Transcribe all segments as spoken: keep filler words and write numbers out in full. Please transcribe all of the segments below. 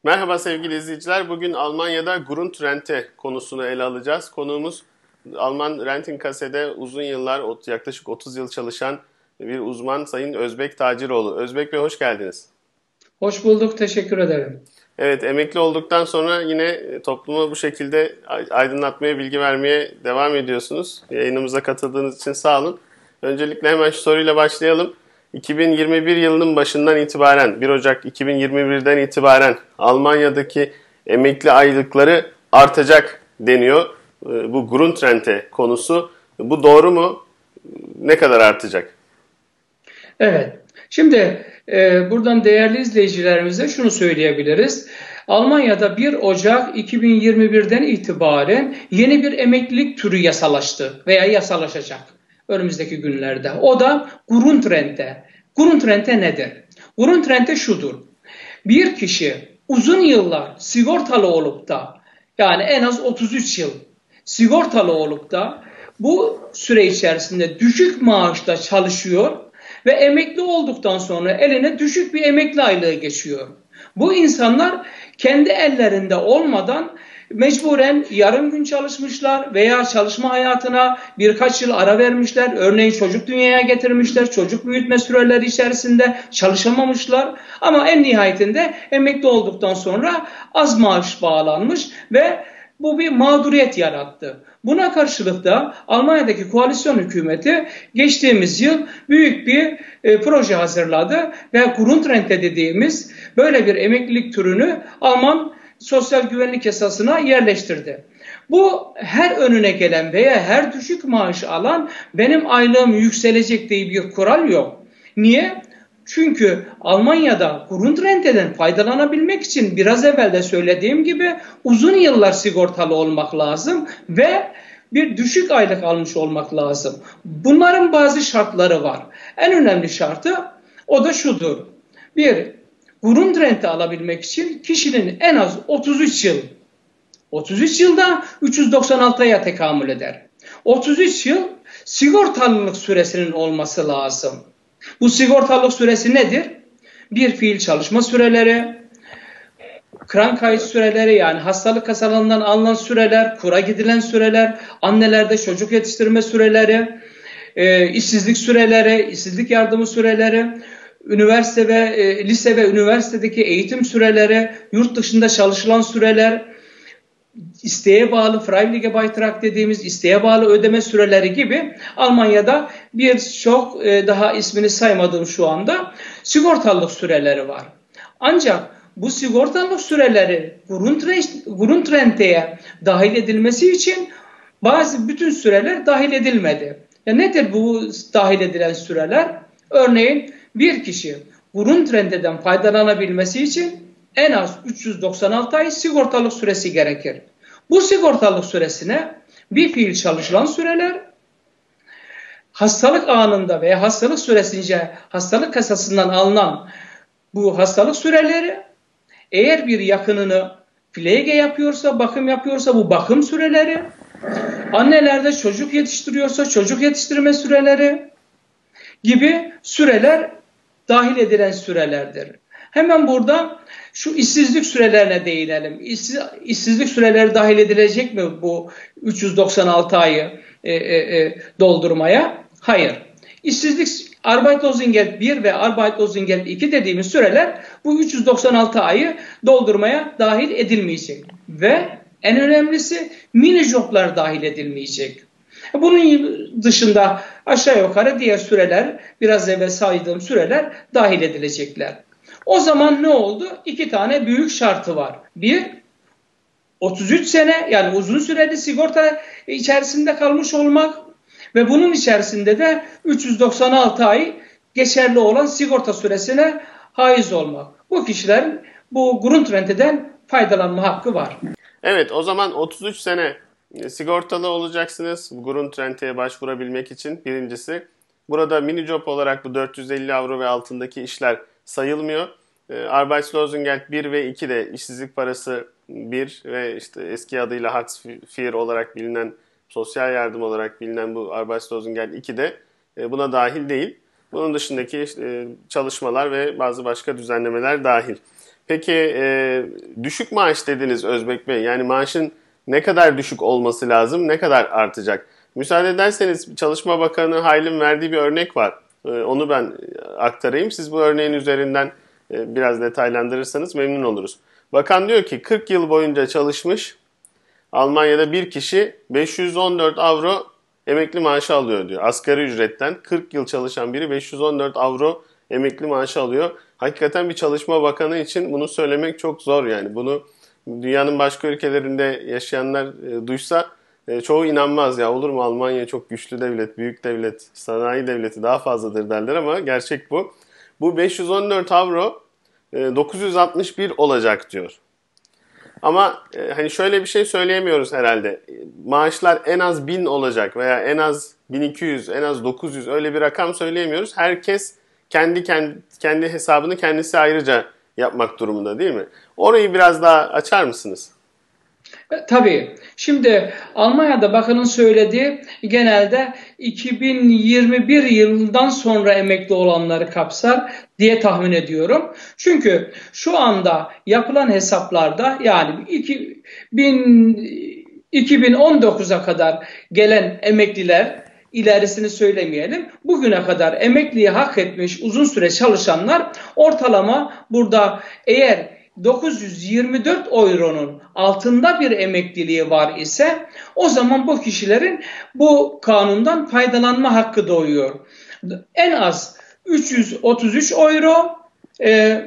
Merhaba sevgili izleyiciler. Bugün Almanya'da Grundrente konusunu ele alacağız. Konuğumuz Alman Rentenkasse'de uzun yıllar, yaklaşık otuz yıl çalışan bir uzman Sayın Özbek Taciroğlu. Özbek Bey hoş geldiniz. Hoş bulduk, teşekkür ederim. Evet, emekli olduktan sonra yine toplumu bu şekilde aydınlatmaya, bilgi vermeye devam ediyorsunuz. Yayınımıza katıldığınız için sağ olun. Öncelikle hemen şu soruyla başlayalım. iki bin yirmi bir yılının başından itibaren, bir Ocak iki bin yirmi birden itibaren Almanya'daki emekli aylıkları artacak deniyor. Bu Grundrente konusu. Bu doğru mu? Ne kadar artacak? Evet, şimdi e, buradan değerli izleyicilerimize şunu söyleyebiliriz. Almanya'da bir Ocak iki bin yirmi birden itibaren yeni bir emeklilik türü yasalaştı veya yasalaşacak önümüzdeki günlerde. O da Grundrente. Grundrente nedir? Grundrente şudur. Bir kişi uzun yıllar sigortalı olup da, yani en az otuz üç yıl sigortalı olup da bu süre içerisinde düşük maaşla çalışıyor ve emekli olduktan sonra eline düşük bir emekli aylığı geçiyor. Bu insanlar kendi ellerinde olmadan mecburen yarım gün çalışmışlar veya çalışma hayatına birkaç yıl ara vermişler. Örneğin çocuk dünyaya getirmişler, çocuk büyütme süreleri içerisinde çalışamamışlar. Ama en nihayetinde emekli olduktan sonra az maaş bağlanmış ve bu bir mağduriyet yarattı. Buna karşılık da Almanya'daki koalisyon hükümeti geçtiğimiz yıl büyük bir e, proje hazırladı ve Grundrente dediğimiz böyle bir emeklilik türünü Alman sosyal güvenlik yasasına yerleştirdi. Bu her önüne gelen veya her düşük maaş alan benim aylığım yükselecek diye bir kural yok. Niye? Çünkü Almanya'da Grundrente'den faydalanabilmek için biraz evvel de söylediğim gibi uzun yıllar sigortalı olmak lazım ve bir düşük aylık almış olmak lazım. Bunların bazı şartları var. En önemli şartı o da şudur. Bir, Grundrente alabilmek için kişinin en az otuz üç yıl, otuz üç yılda üç yüz doksan altı aya tekamül eder. otuz üç yıl sigortalılık süresinin olması lazım. Bu sigortalılık süresi nedir? Bir fiil çalışma süreleri, Krankheit süreleri, yani hastalık kasalarından alınan süreler, kura gidilen süreler, annelerde çocuk yetiştirme süreleri, e, işsizlik süreleri, işsizlik yardımı süreleri, üniversite ve e, lise ve üniversitedeki eğitim süreleri, yurt dışında çalışılan süreler, isteğe bağlı Freiwillige Beitrag dediğimiz isteğe bağlı ödeme süreleri gibi Almanya'da birçok e, daha ismini saymadığım şu anda sigortalılık süreleri var. Ancak bu sigortalılık süreleri Grundrente'ye dahil edilmesi için bazı bütün süreler dahil edilmedi. Ya nedir bu dahil edilen süreler? Örneğin bir kişi Grundrente'den faydalanabilmesi için en az üç yüz doksan altı ay sigortalık süresi gerekir. Bu sigortalık süresine bir fiil çalışılan süreler, hastalık anında veya hastalık süresince hastalık kasasından alınan bu hastalık süreleri, eğer bir yakınını Pflege yapıyorsa, bakım yapıyorsa bu bakım süreleri, annelerde çocuk yetiştiriyorsa çocuk yetiştirme süreleri gibi süreler dahil edilen sürelerdir. Hemen burada şu işsizlik sürelerine değinelim. İşsiz, işsizlik süreleri dahil edilecek mi bu üç yüz doksan altı ayı e, e, e, doldurmaya? Hayır. İşsizlik Arbeitslosengeld bir ve Arbeitslosengeld iki dediğimiz süreler bu üç yüz doksan altı ayı doldurmaya dahil edilmeyecek. Ve en önemlisi minijoblar dahil edilmeyecek. Bunun dışında aşağı yukarı diğer süreler, biraz evvel saydığım süreler dahil edilecekler. O zaman ne oldu? İki tane büyük şartı var. Bir, otuz üç sene, yani uzun süreli sigorta içerisinde kalmış olmak ve bunun içerisinde de üç yüz doksan altı ay geçerli olan sigorta süresine haiz olmak. Bu kişilerin bu Grundrente'den faydalanma hakkı var. Evet, o zaman otuz üç sene sigortalı olacaksınız Grundrente'ye başvurabilmek için. Birincisi, burada minijob olarak bu dört yüz elli avro ve altındaki işler sayılmıyor. Arbeitslosengeld bir ve iki de işsizlik parası bir ve işte eski adıyla Hartz vier olarak bilinen, sosyal yardım olarak bilinen bu Arbeitslosengeld iki de buna dahil değil. Bunun dışındaki çalışmalar ve bazı başka düzenlemeler dahil. Peki e, düşük maaş dediniz Özbek Bey. Yani maaşın ne kadar düşük olması lazım, ne kadar artacak? Müsaade ederseniz Çalışma Bakanı Hayl'in verdiği bir örnek var. E, onu ben aktarayım. Siz bu örneğin üzerinden e, biraz detaylandırırsanız memnun oluruz. Bakan diyor ki kırk yıl boyunca çalışmış, Almanya'da bir kişi beş yüz on dört avro emekli maaşı alıyor diyor. Asgari ücretten kırk yıl çalışan biri beş yüz on dört avro emekli maaşı alıyor. Hakikaten bir Çalışma Bakanı için bunu söylemek çok zor yani. Bunu dünyanın başka ülkelerinde yaşayanlar e, duysa e, çoğu inanmaz ya, olur mu, Almanya çok güçlü devlet, büyük devlet, sanayi devleti daha fazladır derler ama gerçek bu. Bu beş yüz on dört avro e, dokuz yüz altmış bir olacak diyor. Ama e, hani şöyle bir şey söyleyemiyoruz herhalde. Maaşlar en az bin olacak veya en az bin iki yüz, en az dokuz yüz, öyle bir rakam söyleyemiyoruz. Herkes kendi kendi, kendi hesabını kendisi ayrıca yapmak durumunda değil mi? Orayı biraz daha açar mısınız? Tabii. Şimdi Almanya'da bakanın söylediği genelde iki bin yirmi bir yılından sonra emekli olanları kapsar diye tahmin ediyorum. Çünkü şu anda yapılan hesaplarda yani iki bin on dokuza kadar gelen emekliler, ilerisini söylemeyelim, bugüne kadar emekliyi hak etmiş uzun süre çalışanlar ortalama burada eğer dokuz yüz yirmi dört euronun altında bir emekliliği var ise o zaman bu kişilerin bu kanundan faydalanma hakkı doğuyor. En az üç yüz otuz üç euro, e,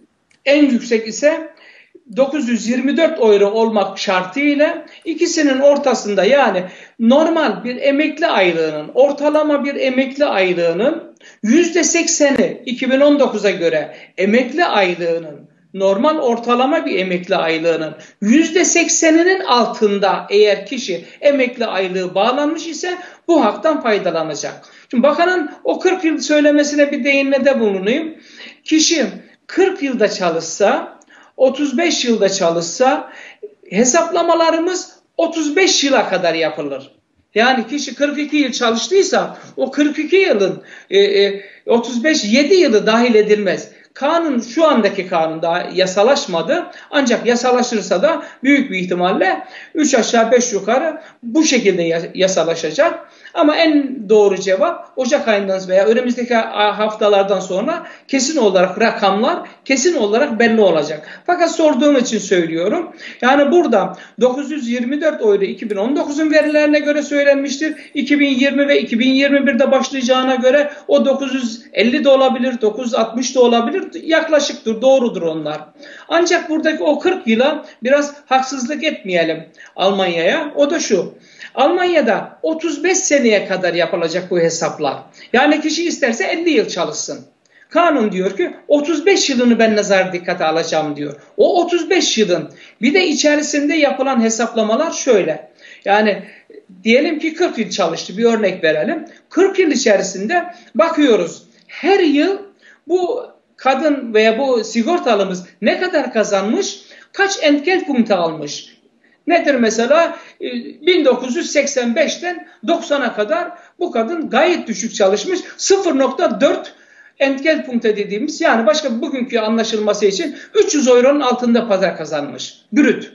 en yüksek ise dokuz yüz yirmi dört euro olmak şartıyla ikisinin ortasında, yani normal bir emekli aylığının, ortalama bir emekli aylığının yüzde sekseni iki bin on dokuza göre emekli aylığının, normal ortalama bir emekli aylığının yüzde sekseninin altında eğer kişi emekli aylığı bağlanmış ise bu haktan faydalanacak. Şimdi bakanın o kırk yıl söylemesine bir değinmede bulunayım. Kişi kırk yılda çalışsa, otuz beş yılda çalışsa hesaplamalarımız otuz beş yıla kadar yapılır. Yani kişi kırk iki yıl çalıştıysa o kırk iki yılın e, e, otuz beş yedi yılı dahil edilmez. Kanun, şu andaki kanun daha yasalaşmadı. Ancak yasalaşırsa da büyük bir ihtimalle üç aşağı beş yukarı bu şekilde yasalaşacak. Ama en doğru cevap Ocak ayından veya önümüzdeki haftalardan sonra kesin olarak rakamlar kesin olarak belli olacak. Fakat sorduğum için söylüyorum. Yani burada dokuz yüz yirmi dört euro iki bin on dokuzun verilerine göre söylenmiştir. iki bin yirmi ve iki bin yirmi birde başlayacağına göre o dokuz yüz elli de olabilir, dokuz yüz altmış da olabilir. Yaklaşıktır, doğrudur onlar. Ancak buradaki o kırk yıla biraz haksızlık etmeyelim Almanya'ya. O da şu: Almanya'da otuz beş seneye kadar yapılacak bu hesaplar. Yani kişi isterse elli yıl çalışsın. Kanun diyor ki otuz beş yılını ben nazar dikkate alacağım diyor. O otuz beş yılın bir de içerisinde yapılan hesaplamalar şöyle. Yani diyelim ki kırk yıl çalıştı, bir örnek verelim. kırk yıl içerisinde bakıyoruz her yıl bu kadın veya bu sigortalımız ne kadar kazanmış, kaç entgeltpunkte almış. Nedir mesela? bin dokuz yüz seksen beşten doksana kadar bu kadın gayet düşük çalışmış. sıfır nokta dört entgeltpunkte dediğimiz, yani başka bugünkü anlaşılması için üç yüz euronun altında para kazanmış. Brüt.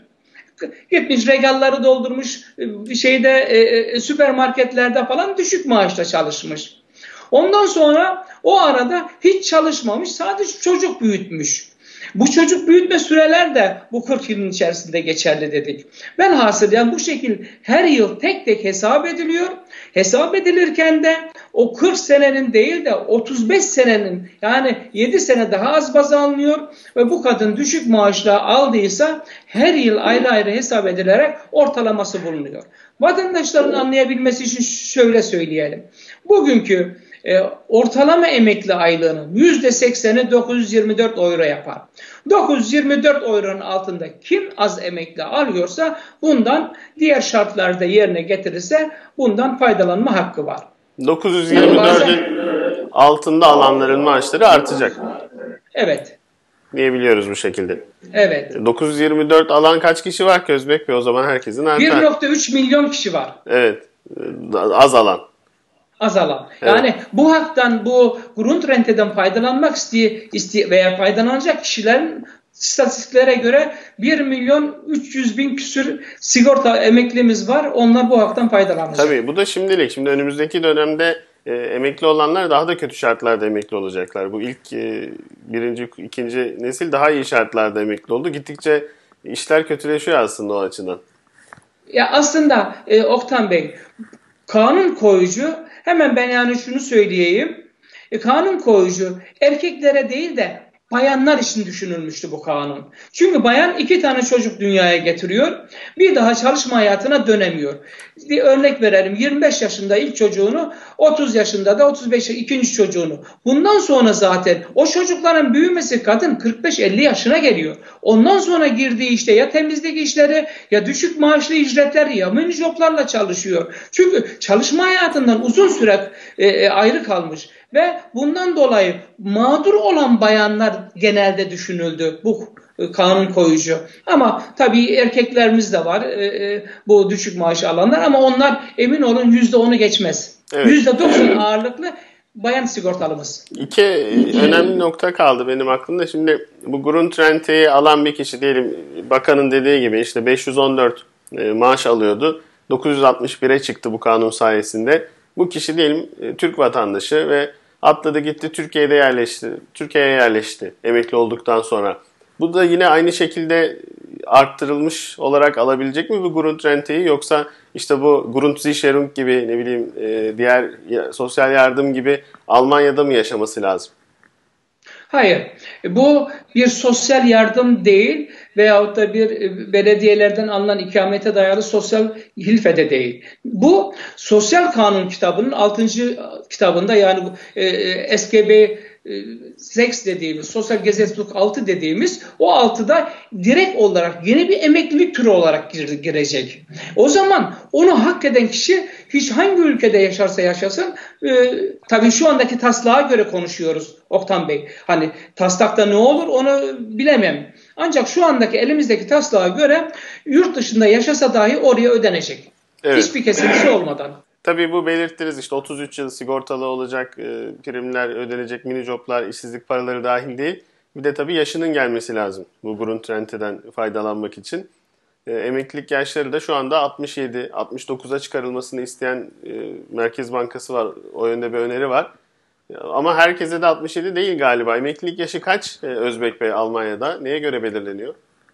Gitmiş regalları doldurmuş, şeyde e, süpermarketlerde falan düşük maaşla çalışmış. Ondan sonra o arada hiç çalışmamış, sadece çocuk büyütmüş. Bu çocuk büyütme süreler de bu kırk yılın içerisinde geçerli dedik. Velhasıl yani bu şekil her yıl tek tek hesap ediliyor. Hesap edilirken de o kırk senenin değil de otuz beş senenin, yani yedi sene daha az baz alınıyor ve bu kadın düşük maaşla aldıysa her yıl ayrı ayrı hesap edilerek ortalaması bulunuyor. Vatandaşların anlayabilmesi için şöyle söyleyelim. Bugünkü E, ortalama emekli aylığının yüzde sekseni dokuz yüz yirmi dört euro yapar. dokuz yüz yirmi dört euronun altında kim az emekli alıyorsa bundan, diğer şartlarda yerine getirirse bundan faydalanma hakkı var. dokuz yüz yirmi dördün altında alanların maaşları artacak. Evet. Diyebiliyoruz bu şekilde. Evet. dokuz yüz yirmi dört alan kaç kişi var ki Özbek Bey? O zaman herkesin artar. bir nokta üç milyon kişi var. Evet. Az alan. Azalan. Evet. Yani bu haktan, bu Grundrente'den faydalanmak isteye, isteye veya faydalanacak kişilerin istatistiklere göre bir milyon üç yüz bin küsür sigorta emeklimiz var. Onlar bu haktan faydalanacak. Tabii bu da şimdilik. Şimdi önümüzdeki dönemde e, emekli olanlar daha da kötü şartlarda emekli olacaklar. Bu ilk e, birinci, ikinci nesil daha iyi şartlarda emekli oldu. Gittikçe işler kötüleşiyor aslında o açıdan. Ya aslında e, Oktan Bey, kanun koyucu, hemen ben yani şunu söyleyeyim. E, kanun koyucu erkeklere değil de bayanlar için düşünülmüştü bu kanun. Çünkü bayan iki tane çocuk dünyaya getiriyor. Bir daha çalışma hayatına dönemiyor. Bir örnek verelim. yirmi beş yaşında ilk çocuğunu, otuz yaşında da otuz beş ikinci çocuğunu. Bundan sonra zaten o çocukların büyümesi kadın kırk beş elli yaşına geliyor. Ondan sonra girdiği işte ya temizlik işleri ya düşük maaşlı ücretler ya mini joblarla çalışıyor. Çünkü çalışma hayatından uzun süre e, ayrı kalmış. Ve bundan dolayı mağdur olan bayanlar genelde düşünüldü bu kanun koyucu. Ama tabii erkeklerimiz de var e, e, bu düşük maaş alanlar ama onlar emin olun yüzde onu geçmez. Evet. yüzde doksan ağırlıklı bayan sigortalımız. İki önemli nokta kaldı benim aklımda. Şimdi bu Grundrente'yi alan bir kişi diyelim bakanın dediği gibi işte beş yüz on dört maaş alıyordu. dokuz yüz altmış bire çıktı bu kanun sayesinde. Bu kişi diyelim Türk vatandaşı ve atladı gitti Türkiye'de yerleşti. Türkiye'ye yerleşti emekli olduktan sonra. Bu da yine aynı şekilde arttırılmış olarak alabilecek mi bu Grundrente'yi, yoksa işte bu Grundsicherung gibi ne bileyim diğer sosyal yardım gibi Almanya'da mı yaşaması lazım? Hayır. Bu bir sosyal yardım değil veyahut da bir belediyelerden alınan ikamete dayalı sosyal hilfe de değil. Bu sosyal kanun kitabının altıncı kitabında yani e, S G B altı dediğimiz, Sosyal Gesetzbuch altı dediğimiz o altıda direkt olarak yeni bir emeklilik türü olarak girecek. O zaman onu hak eden kişi hiç hangi ülkede yaşarsa yaşasın e, tabii şu andaki taslağa göre konuşuyoruz Oktan Bey. Hani taslakta ne olur onu bilemem. Ancak şu andaki elimizdeki taslağa göre yurt dışında yaşasa dahi oraya ödenecek. Evet. Hiçbir kesintisi olmadan. Tabii bu belirttiniz işte otuz üç yıl sigortalı olacak, e, primler ödenecek, mini joblar, işsizlik paraları dahil değil. Bir de tabii yaşının gelmesi lazım bu Grundrente'den faydalanmak için. E, emeklilik yaşları da şu anda altmış yedi altmış dokuza çıkarılmasını isteyen e, Merkez Bankası var. O yönde bir öneri var. E, ama herkese de altmış yedi değil galiba. Emeklilik yaşı kaç e, Özbek Bey Almanya'da? Neye göre belirleniyor?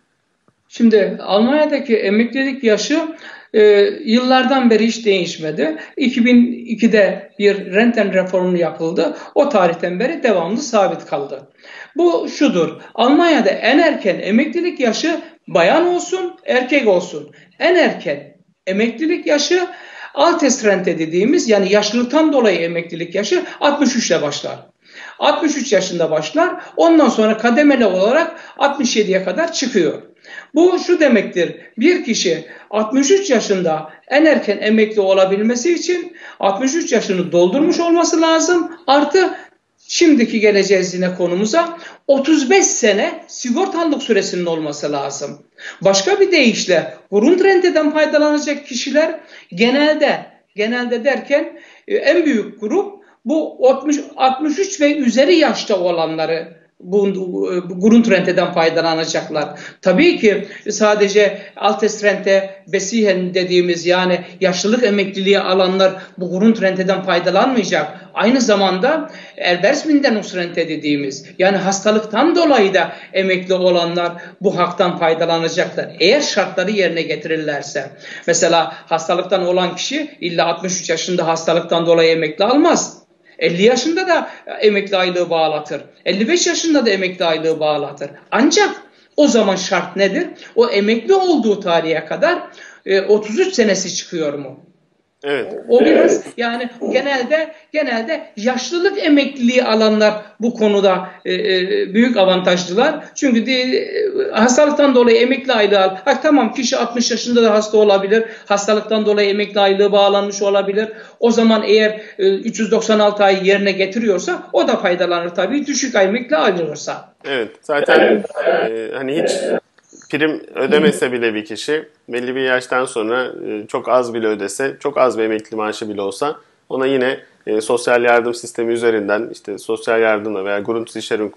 Şimdi Almanya'daki emeklilik yaşı e, yıllardan beri hiç değişmedi. iki bin ikide bir Renten reformu yapıldı. O tarihten beri devamlı sabit kaldı. Bu şudur. Almanya'da en erken emeklilik yaşı bayan olsun, erkek olsun. En erken emeklilik yaşı Altersrente dediğimiz yani yaşlılıktan dolayı emeklilik yaşı altmış üç ile başlar. altmış üç yaşında başlar. Ondan sonra kademeli olarak altmış yediye kadar çıkıyor. Bu şu demektir. Bir kişi altmış üç yaşında en erken emekli olabilmesi için altmış üç yaşını doldurmuş olması lazım. Artı şimdiki geleceğiz yine konumuza otuz beş sene sigortalılık süresinin olması lazım. Başka bir deyişle Grundrente'den faydalanacak kişiler genelde genelde derken en büyük grup bu altmış üç ve üzeri yaşta olanları bu, bu Grundrente'den faydalanacaklar. Tabii ki sadece Altersrente, Besichen dediğimiz yani yaşlılık emekliliği alanlar bu Grundrente'den faydalanmayacak. Aynı zamanda Erwerbsminderungsrente dediğimiz yani hastalıktan dolayı da emekli olanlar bu haktan faydalanacaklar. Eğer şartları yerine getirirlerse. Mesela hastalıktan olan kişi illa altmış üç yaşında hastalıktan dolayı emekli almaz. elli yaşında da emekli aylığı bağlatır. elli beş yaşında da emekli aylığı bağlatır. Ancak o zaman şart nedir? O emekli olduğu tarihe kadar e, otuz üç senesi çıkıyor mu? Evet. O biraz yani genelde genelde yaşlılık emekliliği alanlar bu konuda e, e, büyük avantajlılar. Çünkü de, e, hastalıktan dolayı emekli aylığı al. Ha, tamam kişi altmış yaşında da hasta olabilir. Hastalıktan dolayı emekli aylığı bağlanmış olabilir. O zaman eğer e, üç yüz doksan altı ay yerine getiriyorsa o da faydalanır tabii. Düşük emekli alırsa. Evet. Zaten e, hani hiç prim ödemese bile bir kişi belli bir yaştan sonra çok az bile ödese, çok az bir emekli maaşı bile olsa ona yine e, sosyal yardım sistemi üzerinden işte sosyal yardımla veya Grundsicherung'la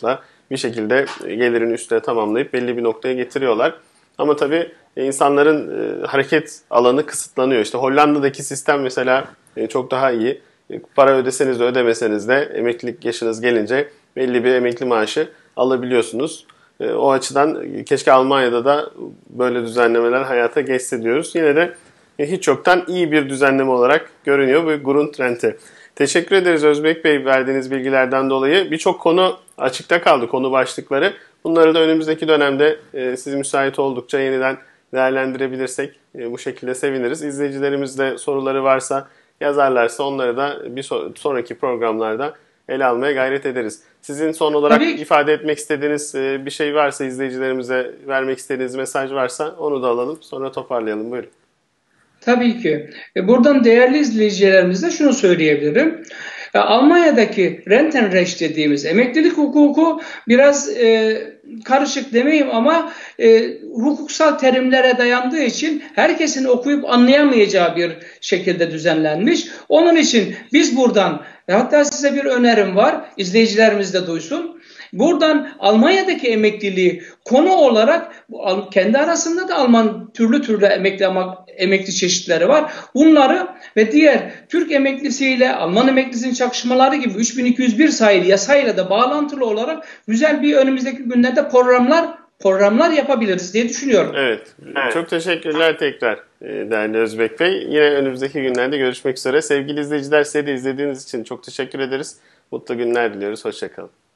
bir şekilde gelirini üstüne tamamlayıp belli bir noktaya getiriyorlar. Ama tabii insanların hareket alanı kısıtlanıyor. İşte Hollanda'daki sistem mesela çok daha iyi. Para ödeseniz de ödemeseniz de emeklilik yaşınız gelince belli bir emekli maaşı alabiliyorsunuz. O açıdan keşke Almanya'da da böyle düzenlemeler hayata geçse diyoruz. Yine de hiç yoktan iyi bir düzenleme olarak görünüyor bu Grundrente. Teşekkür ederiz Özbek Bey verdiğiniz bilgilerden dolayı. Birçok konu açıkta kaldı, konu başlıkları. Bunları da önümüzdeki dönemde siz müsait oldukça yeniden değerlendirebilirsek bu şekilde seviniriz. İzleyicilerimiz de soruları varsa yazarlarsa onları da bir sonraki programlarda ele almaya gayret ederiz. Sizin son olarak Tabii. ifade etmek istediğiniz bir şey varsa, izleyicilerimize vermek istediğiniz mesaj varsa onu da alalım. Sonra toparlayalım. Buyurun. Tabii ki. Buradan değerli izleyicilerimize şunu söyleyebilirim. Almanya'daki Rentenrecht dediğimiz emeklilik hukuku biraz e, karışık demeyeyim ama e, hukuksal terimlere dayandığı için herkesin okuyup anlayamayacağı bir şekilde düzenlenmiş. Onun için biz buradan, hatta size bir önerim var, izleyicilerimiz de duysun. Buradan Almanya'daki emekliliği konu olarak kendi arasında da Alman türlü türlü emekli, emekli çeşitleri var. Bunları ve diğer Türk emeklisiyle Alman emeklisinin çakışmaları gibi üç bin iki yüz bir sayılı yasayla da bağlantılı olarak güzel bir önümüzdeki günlerde programlar programlar yapabiliriz diye düşünüyorum. Evet. evet. Çok teşekkürler tekrar değerli Özbek Bey. Yine önümüzdeki günlerde görüşmek üzere. Sevgili izleyiciler, size de izlediğiniz için çok teşekkür ederiz. Mutlu günler diliyoruz. Hoşça kalın.